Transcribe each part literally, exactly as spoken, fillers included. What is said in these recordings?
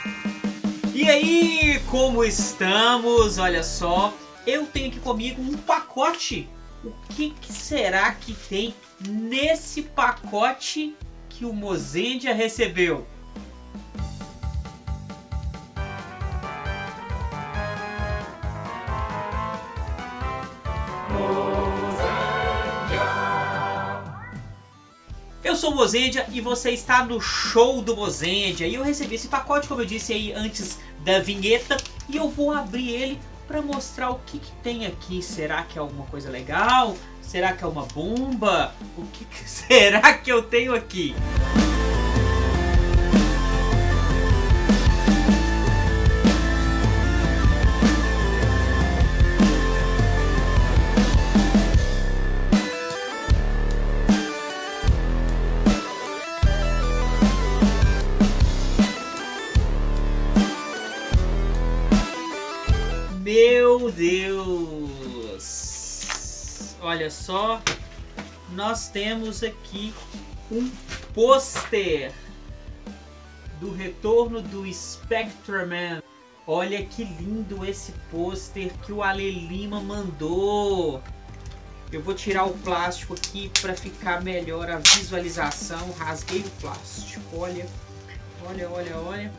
E aí, como estamos? Olha só, eu tenho aqui comigo um pacote. O que, que será que tem nesse pacote que o Mozendia recebeu? Eu sou o Mozendia e você está no show do Mozendia. E eu recebi esse pacote, como eu disse aí antes da vinheta, e eu vou abrir ele para mostrar o que, que tem aqui. Será que é alguma coisa legal? Será que é uma bomba? O que, que será que eu tenho aqui? Meu Deus! Olha só, nós temos aqui um pôster do retorno do Spectreman. Olha que lindo esse pôster que o Ale Lima mandou. Eu vou tirar o plástico aqui para ficar melhor a visualização. Rasguei o plástico. Olha, olha, olha, olha.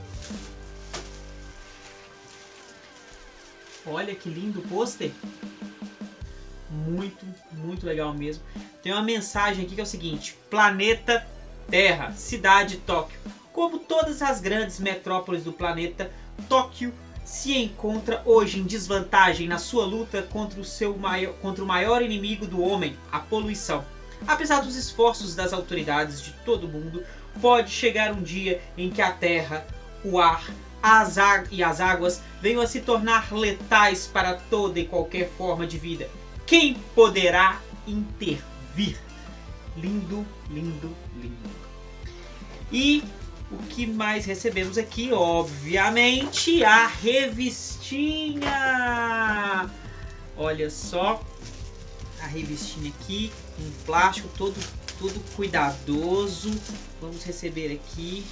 Olha que lindo o pôster. Muito, muito legal mesmo. Tem uma mensagem aqui que é o seguinte: Planeta Terra, cidade Tóquio. Como todas as grandes metrópoles do planeta, Tóquio se encontra hoje em desvantagem na sua luta contra o, seu maior, contra o maior inimigo do homem, a poluição. Apesar dos esforços das autoridades de todo o mundo, pode chegar um dia em que a terra, o ar as e as águas venham a se tornar letais para toda e qualquer forma de vida. Quem poderá intervir? Lindo, lindo, lindo. E o que mais recebemos aqui? Obviamente a revistinha. Olha só a revistinha aqui, um plástico todo, todo cuidadoso. Vamos receber aqui.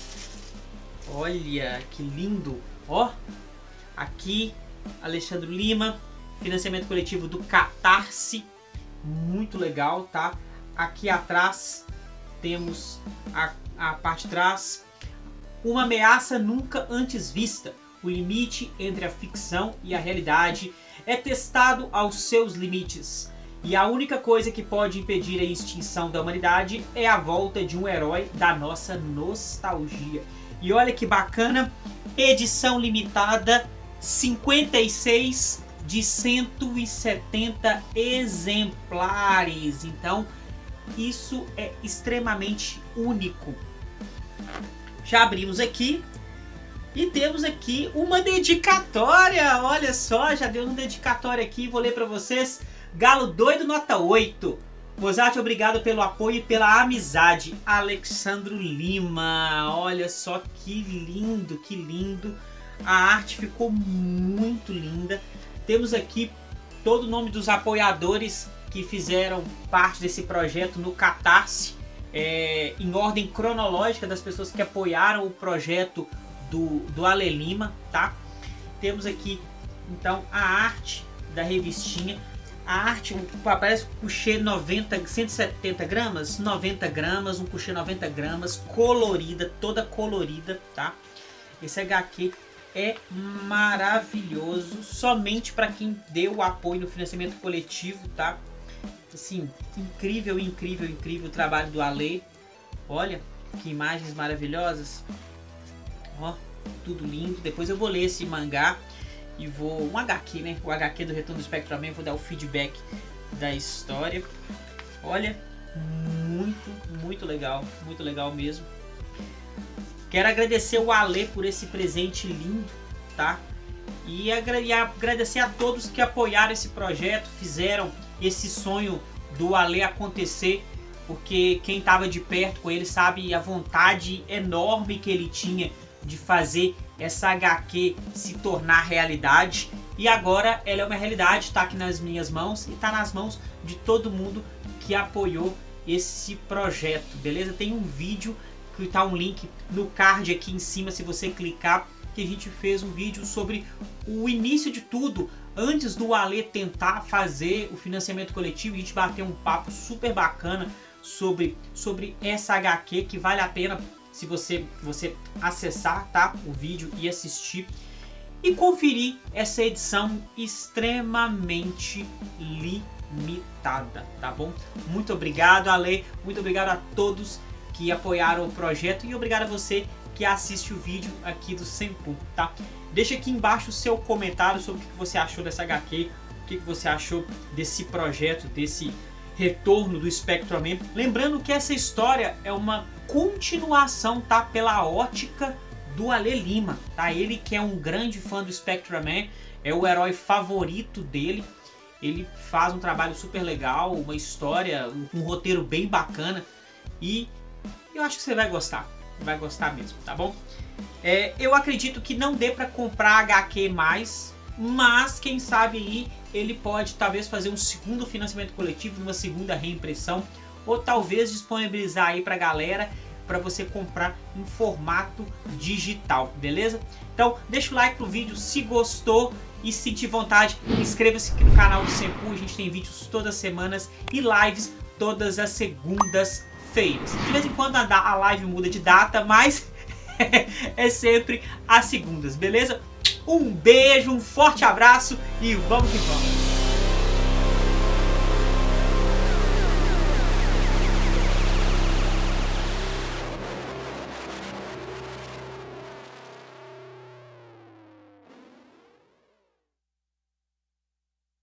Olha que lindo, ó, aqui Alexandre Lima, financiamento coletivo do Catarse, muito legal, tá? Aqui atrás temos a, a parte de trás, uma ameaça nunca antes vista, o limite entre a ficção e a realidade é testado aos seus limites, e a única coisa que pode impedir a extinção da humanidade é a volta de um herói da nossa nostalgia. E olha que bacana, edição limitada, cinquenta e seis de cento e setenta exemplares. Então, isso é extremamente único. Já abrimos aqui e temos aqui uma dedicatória. Olha só, já deu uma dedicatória aqui, vou ler para vocês. Galo Doido nota oito. Mozart, obrigado pelo apoio e pela amizade. Alexandro Lima. Olha só que lindo, que lindo. A arte ficou muito linda. Temos aqui todo o nome dos apoiadores que fizeram parte desse projeto no Catarse. É, em ordem cronológica das pessoas que apoiaram o projeto do, do Ale Lima, tá? Temos aqui, então, a arte da revistinha. A arte, parece um couchê noventa, cento e setenta gramas, noventa gramas, um couchê noventa gramas, colorida, toda colorida, tá? Esse H Q é maravilhoso, somente para quem deu o apoio no financiamento coletivo, tá? Assim, incrível, incrível, incrível o trabalho do Ale. Olha, que imagens maravilhosas. Ó, tudo lindo. Depois eu vou ler esse mangá. E vou, um H Q, né? O H Q do Retorno do Spectreman, vou dar o feedback da história. Olha, muito, muito legal, muito legal mesmo. Quero agradecer o Ale por esse presente lindo, tá? E agradecer a todos que apoiaram esse projeto, fizeram esse sonho do Ale acontecer, porque quem estava de perto com ele sabe a vontade enorme que ele tinha de fazer essa H Q se tornar realidade. E agora ela é uma realidade, está aqui nas minhas mãos e está nas mãos de todo mundo que apoiou esse projeto, beleza? Tem um vídeo que tá um link no card aqui em cima, se você clicar, que a gente fez um vídeo sobre o início de tudo, antes do Ale tentar fazer o financiamento coletivo. A gente bateu um papo super bacana sobre, sobre essa H Q, que vale a pena se você, você acessar, tá, o vídeo e assistir e conferir essa edição extremamente limitada, tá bom? Muito obrigado, Ale, muito obrigado a todos que apoiaram o projeto e obrigado a você que assiste o vídeo aqui do Senpu, tá? Deixa aqui embaixo o seu comentário sobre o que você achou dessa H Q, o que você achou desse projeto, desse retorno do Spectroman. Lembrando que essa história é uma continuação, tá? Pela ótica do Ale Lima, tá? Ele que é um grande fã do Spectroman, é o herói favorito dele. Ele faz um trabalho super legal, uma história, um, um roteiro bem bacana e eu acho que você vai gostar. Vai gostar mesmo, tá bom? É, eu acredito que não dê para comprar H Q mais, mas quem sabe aí ele pode talvez fazer um segundo financiamento coletivo, uma segunda reimpressão, ou talvez disponibilizar aí pra galera para você comprar em formato digital, beleza? Então deixa o like pro vídeo se gostou e se sentir vontade, inscreva-se aqui no canal do Senpu. A gente tem vídeos todas as semanas e lives todas as segundas feiras. De vez em quando a live muda de data, mas é sempre às segundas, beleza? Um beijo, um forte abraço e vamos que vamos!